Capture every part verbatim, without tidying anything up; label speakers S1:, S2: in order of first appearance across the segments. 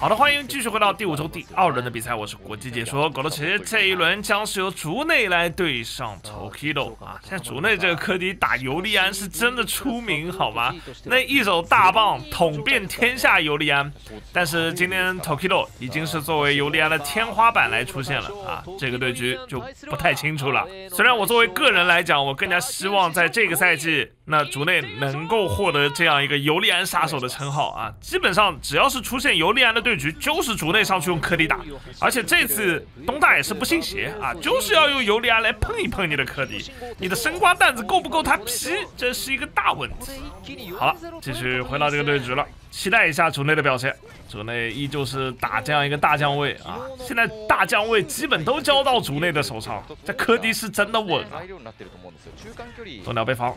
S1: 好的，欢迎继续回到第五周第二轮的比赛，我是国际解说狗头奇。这一轮将是由竹内来对上 Tokido 啊！现在竹内这个科迪打尤利安是真的出名，好吗？那一手大棒捅遍天下尤利安，但是今天 Tokido 已经是作为尤利安的天花板来出现了啊！这个对局就不太清楚了。虽然我作为个人来讲，我更加希望在这个赛季，那竹内能够获得这样一个尤利安杀手的称号啊！基本上只要是出现尤利安的对局，就是竹内上去用科迪打，而且这次东大也是不信邪啊，就是要用尤利安来碰一碰你的科迪，你的生瓜蛋子够不够他劈，这是一个大问题。好了，继续回到这个对局了，期待一下竹内的表现。竹内依旧是打这样一个大将位啊，现在大将位基本都交到竹内的手上，这科迪是真的稳啊。中鸟被防。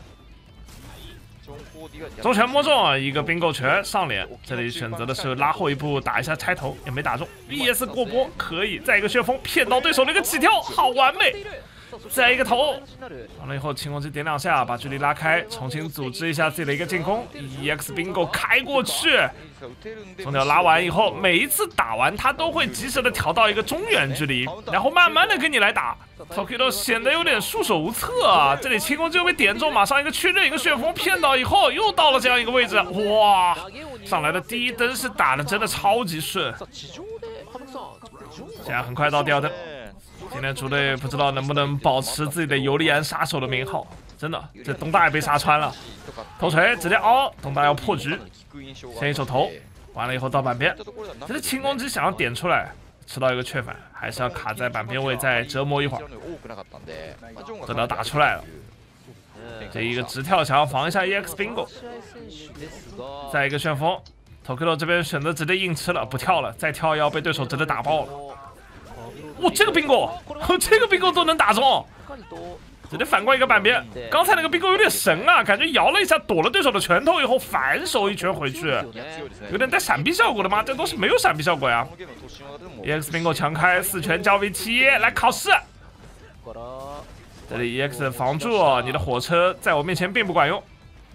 S1: 中拳摸中啊，一个冰够拳上脸，这里选择的是拉后一步打一下拆头，也没打中。V S 过波可以，再一个旋风骗到对手的一个起跳，好完美。再一个头，完了以后轻攻击点两下，把距离拉开，重新组织一下自己的一个进攻。E X Bingo 开过去，中鸟拉完以后，每一次打完他都会及时的调到一个中远距离，然后慢慢的跟你来打。Tokido 显得有点束手无策啊，这里轻攻击又被点中，马上一个确认，一个旋风骗到以后，又到了这样一个位置，哇，上来的第一灯是打的真的超级顺，现在很快到第二灯。今天竹内不知道能不能保持自己的尤利安杀手的名号，真的，这东大也被杀穿了。头锤直接凹，东大要破局，先一手头，完了以后到板边，这是轻攻击想要点出来，吃到一个确反，还是要卡在板边位再折磨一会儿。真的打出来了，这一个直跳想要防一下 E X Bingo， 再一个旋风 ，Tokido 这边选择直接硬吃了，不跳了，再跳要被对手直接打爆了。哇，这个bingo，这个bingo都能打中，直接反过一个板边。刚才那个bingo有点神啊，感觉摇了一下，躲了对手的拳头以后反手一拳回去，有点带闪避效果的吗？这东西没有闪避效果呀。E X bingo 强开四拳交 V T 来考试，这里 E X 防住，你的火车在我面前并不管用。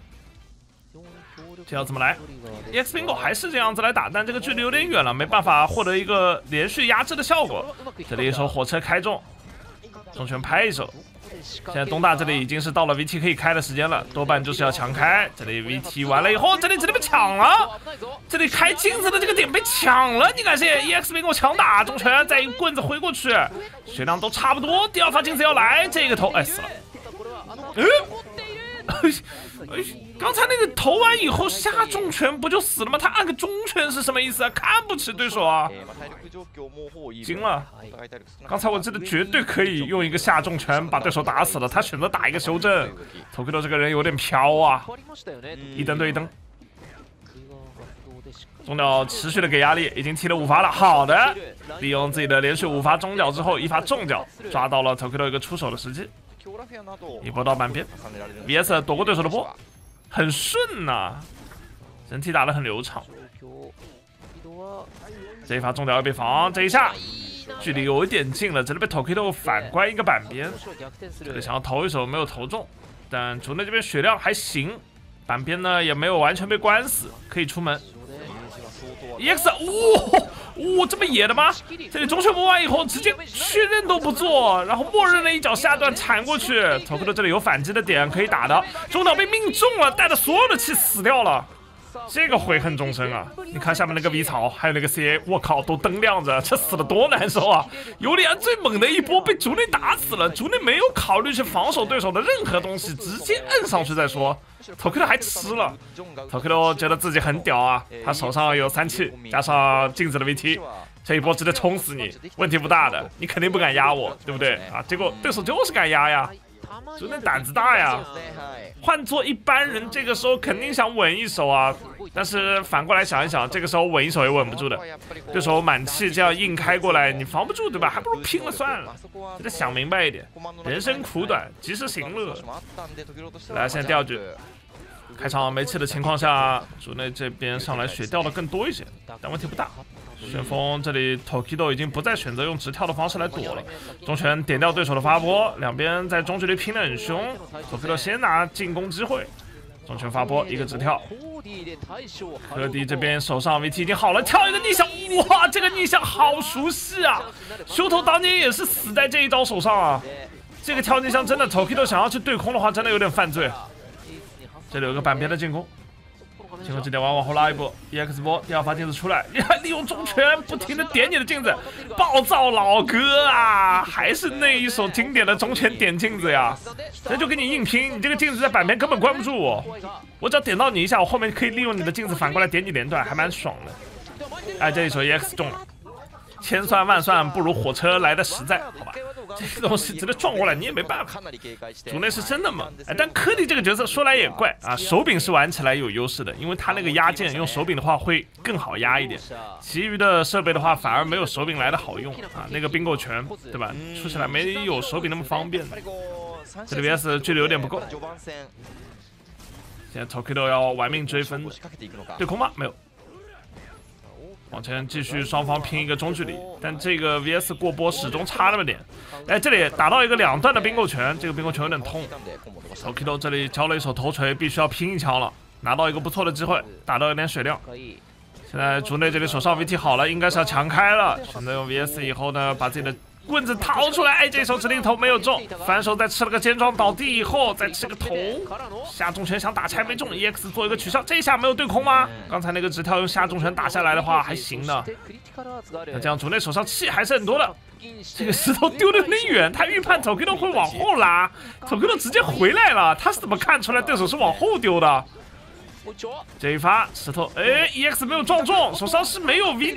S1: 这要怎么来 ？E X Bingo 还是这样子来打，但这个距离有点远了，没办法获得一个连续压制的效果。这里一手火车开中，中拳拍一手。现在东大这里已经是到了 V T 可以开的时间了，多半就是要强开。这里 V T 完了以后，这里直接被抢了，这里开镜子的这个点被抢了，你敢信 ？E X Bingo 强打中拳，再一个棍子挥过去，血量都差不多。第二发镜子要来，这个头哎死了，嗯。哎，刚才那个投完以后下重拳不就死了吗？他按个中拳是什么意思啊？看不起对手啊！惊了！刚才我记得绝对可以用一个下重拳把对手打死了，他选择打一个修正。Tokido 这个人有点飘啊！一灯对一灯，中脚持续的给压力，已经踢了五发了。好的，利用自己的连续五发中脚之后，一发重脚抓到了 Tokido 一个出手的时机。一波到板边 ，V S 躲过对手的波，很顺呐、啊，整体打得很流畅。这一发中脚要被防，这一下距离有一点近了，这里被 Tokido 反关一个板边，这里想要投一手没有投中，但竹内这边血量还行，板边呢也没有完全被关死，可以出门。E X， 哇、哦！哇、哦，这么野的吗？这里中拳摸完以后，直接确认都不做，然后默认的一脚下段铲过去。Tokido这里有反击的点可以打的，中岛被命中了，带着所有的气死掉了，这个悔恨终生啊！你看下面那个 V 槽，还有那个 C A， 我靠，都灯亮着，这死的多难受啊！尤利安最猛的一波被竹内打死了，竹内没有考虑去防守对手的任何东西，直接摁上去再说。Tokido 还吃了 ，Tokido 觉得自己很屌啊，他手上有三气，加上镜子的 V T， 这一波直接冲死你，问题不大的，你肯定不敢压我，对不对啊？结果对手就是敢压呀，竹内胆子大呀。换做一般人，这个时候肯定想稳一手啊，但是反过来想一想，这个时候稳一手也稳不住的，对手满气这样硬开过来，你防不住对吧？还不如拼了算了，得想明白一点，人生苦短，及时行乐。来，现在第二局。开场没气的情况下，竹内这边上来血掉的更多一些，但问题不大。旋风这里 Tokido 已经不再选择用直跳的方式来躲了，中拳点掉对手的发波，两边在中距离拼得很凶。Tokido 先拿进攻机会，中重拳发波，一个直跳。科迪这边手上 V T 已经好了，跳一个逆向，哇，这个逆向好熟悉啊！修头当年也是死在这一招手上啊。这个跳逆向真的 Tokido 想要去对空的话，真的有点犯罪。这里有个板边的进攻。 进攻这点往往后拉一步 ，E X 波第二发镜子出来，你还利用中拳不停的点你的镜子，暴躁老哥啊！还是那一手经典的中拳点镜子呀，那就跟你硬拼，你这个镜子在板边根本关不住我，我只要点到你一下，我后面可以利用你的镜子反过来点你连段，还蛮爽的。哎，这一手 E X 中了，千算万算不如火车来的实在，好吧？ 这个东西直接撞过来，你也没办法。主内是真的猛，哎，但科迪这个角色说来也怪啊，手柄是玩起来有优势的，因为他那个压键用手柄的话会更好压一点，其余的设备的话反而没有手柄来的好用啊。那个冰够拳，对吧？出起来没有手柄那么方便。这里 V S 距离有点不够，现在 Tokido 要玩命追分，对空吗？没有。 往前继续，双方拼一个中距离，但这个 V S 过波始终差那么点。哎，这里打到一个两段的冰够拳，这个冰够拳有点痛。Tokido 这里交了一手头锤，必须要拼一枪了，拿到一个不错的机会，打到一点血量。现在竹内这里手上 V T 好了，应该是要强开了。选择用 V S 以后呢，把自己的棍子掏出来，哎，这手指令头没有中，反手再吃了个肩装倒地以后，再吃个头，下重拳想打拆没中 ，E X 做一个取消，这一下没有对空吗？刚才那个直跳用下重拳打下来的话还行的，那这样竹内手上气还是很多的。这个石头丢的有点远，他预判 Tokido 会往后拉 ，Tokido 直接回来了，他是怎么看出来对手是往后丢的？ 这一发石头，哎 ，E X 没有撞中，手上是没有 V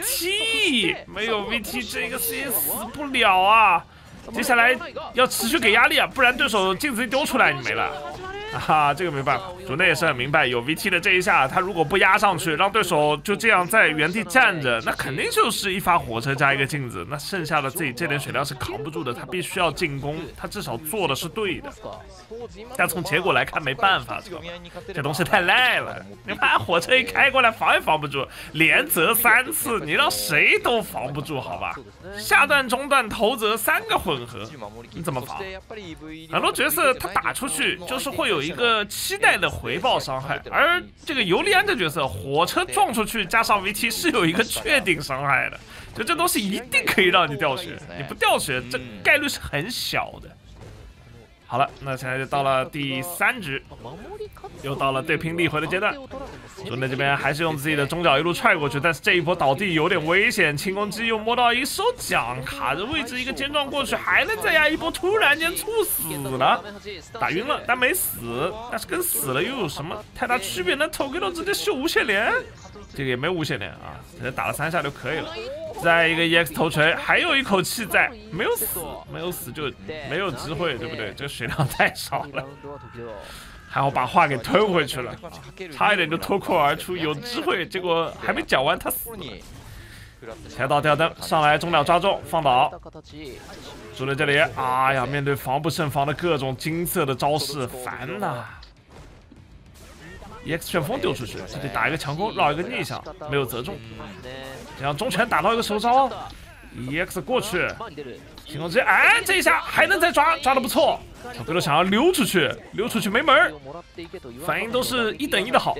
S1: T， 没有 V T， 这个 C 死不了啊！接下来要持续给压力啊，不然对手镜子一丢出来，你没了。啊，这个没办法，主内也是很明白，有 V T 的这一下，他如果不压上去，让对手就这样在原地站着，那肯定就是一发火车加一个镜子，那剩下的自己这点血量是扛不住的，他必须要进攻，他至少做的是对的。但从结果来看，没办法，这东西太赖了。你把火车一开过来，防也防不住，连折三次，你让谁都防不住，好吧？下段、中段、头折三个混合，你怎么防？很多角色他打出去就是会有一个期待的回报伤害，而这个尤利安这角色，火车撞出去加上 V T 是有一个确定伤害的，就这东西一定可以让你掉血，你不掉血，这概率是很小的。好了，那现在就到了第三局，又到了对拼力回的阶段。主内这边还是用自己的中脚一路踹过去，但是这一波倒地有点危险，轻攻击又摸到一手掌，卡着位置一个肩撞过去，还能再压一波，突然间猝死了，打晕了，但没死，但是跟死了又有什么太大区别呢 ？Tokido 直接秀无限连，这个也没无限连啊，直接打了三下就可以了。再一个 E X 头锤，还有一口气在，没有死，没有死就没有机会，对不对？这个血量太少了，还好把话给吞回去了，啊、差一点就脱口而出有机会，结果还没讲完他死了。切到吊灯上来，中秒抓中放倒，主内这里，哎呀，面对防不胜防的各种金色的招式，烦呐。E X 旋风丢出去，这里打一个强攻，绕一个逆向，没有折中。这样中拳打到一个手招 ，E X 过去，轻攻击，哎，这一下还能再抓，抓的不错。Tokido想要溜出去，溜出去没门，反应都是一等一的好。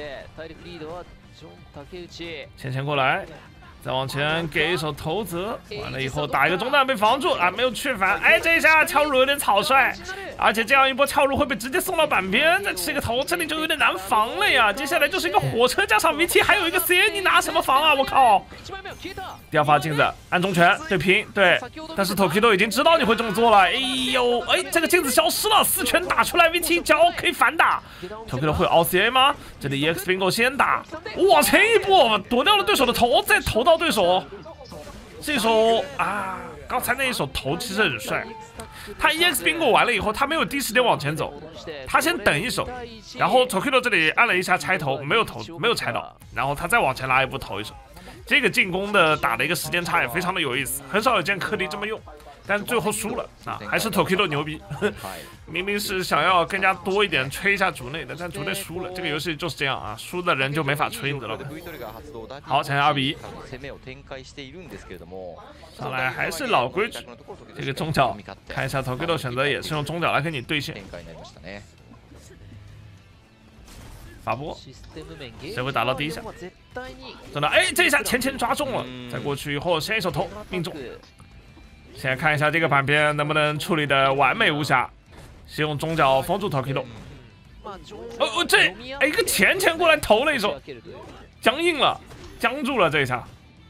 S1: 前前过来。再往前给一手头泽，完了以后打一个中弹被防住啊，没有去反，哎，这一下跳入有点草率，而且这样一波跳入会被直接送到板边，再吃一个头，这里就有点难防了呀。接下来就是一个火车加上 V T， 还有一个 C A， 你拿什么防啊？我靠！第二发镜子按中拳对平对，但是 Tokido 已经知道你会这么做了，哎呦，哎，这个镜子消失了，四拳打出来 V T 脚可以反打 ，Tokido 会凹 C A 吗？这里 E X Bingo 先打，往前一步躲掉了对手的头，再投到对手，这手啊，刚才那一手头其实很帅。他 E X Bingo 完了以后，他没有第一时间往前走，他先等一手，然后 Tokido 这里按了一下拆头，没有头，没有拆到，然后他再往前拉一步投一手。这个进攻的打的一个时间差也非常的有意思，很少有见科迪这么用，但是最后输了啊，还是 Tokido 牛逼。明明是想要更加多一点吹一下主内的，但主内输了。这个游戏就是这样啊，输的人就没法吹，你知道吗？好，现在二比一，上来还是老规矩，这个中脚看一下 Tokido 选择也是用中脚来跟你对线。 发波，谁会打到第一下？真的，哎，这一下前前抓中了，再过去以后先一手头命中。现在看一下这个板边能不能处理的完美无瑕，先用中脚封住 Tokido。哦哦，这哎一个前前过来投了一手，僵硬了，僵住了这一下。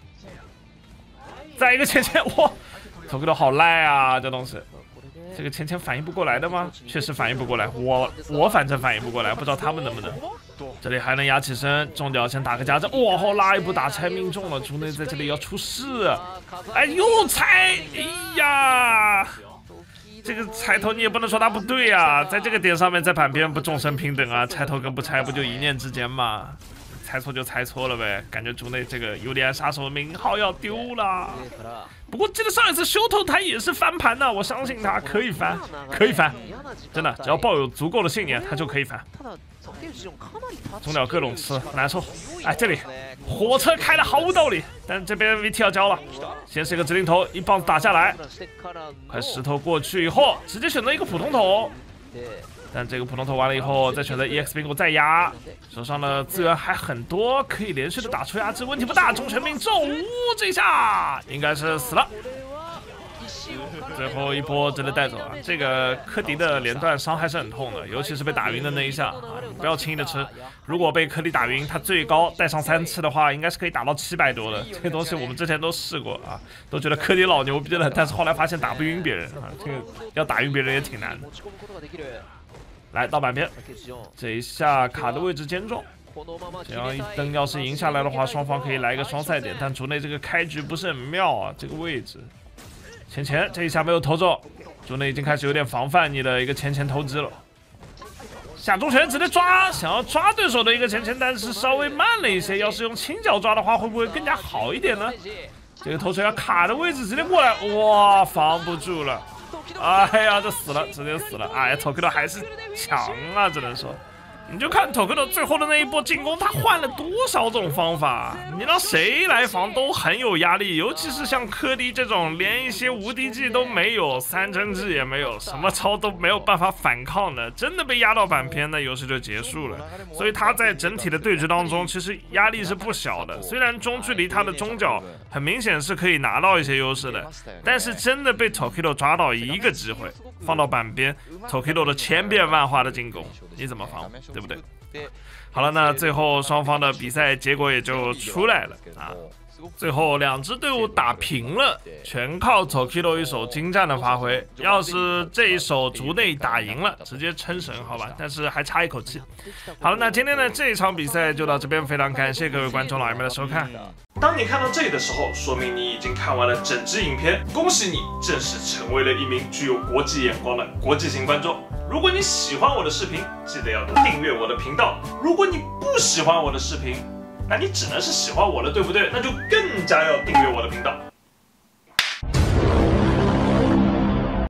S1: 再一个前前，哇 ，Tokido 好赖啊，这东西。 这个前前反应不过来的吗？确实反应不过来，我我反正反应不过来，不知道他们能不能。这里还能压起身，中脚先打个夹阵，哇，好拉一步打拆命中了，竹内在这里要出事，哎，又拆，哎呀，这个拆头你也不能说他不对啊，在这个点上面在板边不众生平等啊，拆头跟不拆不就一念之间吗？ 猜错就猜错了呗，感觉竹内这个尤利安杀手的名号要丢了。不过记得上一次修头他也是翻盘的，我相信他可以翻，可以翻，真的，只要抱有足够的信念，他就可以翻。中鸟各种吃难受，哎，这里火车开的毫无道理，但这边 V T 要交了，先是一个直立头，一棒子打下来，块石头过去以后，直接选择一个普通头。 但这个普通投完了以后，再选择 E X bingo 再压，手上的资源还很多，可以连续的打出压制，问题不大。中拳命中，呜，这一下应该是死了。最后一波真的带走啊！这个科迪的连段伤害是很痛的，尤其是被打晕的那一下啊，你不要轻易的吃。如果被科迪打晕，他最高带上三次的话，应该是可以打到七百多的。这个东西我们之前都试过啊，都觉得科迪老牛逼了，但是后来发现打不晕别人啊，这个要打晕别人也挺难的。 来到板边，这一下卡的位置坚壮，这样一灯要是赢下来的话，双方可以来一个双赛点。但竹内这个开局不是很妙啊，这个位置，前前这一下没有投中，竹内已经开始有点防范你的一个前前投掷了。下中拳直接抓，想要抓对手的一个前前，但是稍微慢了一些。要是用轻脚抓的话，会不会更加好一点呢？这个头锤要卡的位置直接过来，哇，防不住了。 哎呀，这死了，直接死了！哎呀 ，Tokido 还是强啊，只能说，你就看 Tokido 最后的那一波进攻，他换了多少种方法，你让谁来防都很有压力，尤其是像科迪这种连一些无敌技都没有，三针制也没有，什么招都没有办法反抗的，真的被压到板边，那游戏就结束了。所以他在整体的对局当中，其实压力是不小的。虽然中距离他的中脚很明显是可以拿到一些优势的，但是真的被 Tokido 抓到一个机会，放到板边 ，Tokido 的千变万化的进攻，你怎么防？ 对不对？好了，那最后双方的比赛结果也就出来了啊。最后两支队伍打平了，全靠 Tokido 一手精湛的发挥。要是这一手竹内打赢了，直接称神，好吧？但是还差一口气。好了，那今天的这一场比赛就到这边，非常感谢各位观众老爷们的收看。当你看到这里的时候，说明你已经看完了整支影片，恭喜你，正式成为了一名具有国际眼光的国际型观众。如果你喜欢我的视频，记得要订阅我的频道。如果你不喜欢我的视频，那你只能是喜欢我的，对不对？那就更加要订阅我的频道。